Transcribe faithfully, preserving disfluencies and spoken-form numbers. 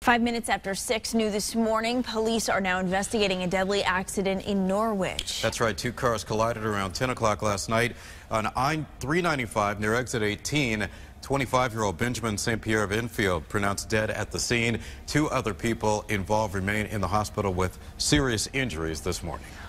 Five minutes after six new this morning, police are now investigating a deadly accident in Norwich. That's right. Two cars collided around ten o'clock last night on I three ninety-five near exit eighteen. twenty-five-year-old Benjamin Saint Pierre of Enfield pronounced dead at the scene. Two other people involved remain in the hospital with serious injuries this morning.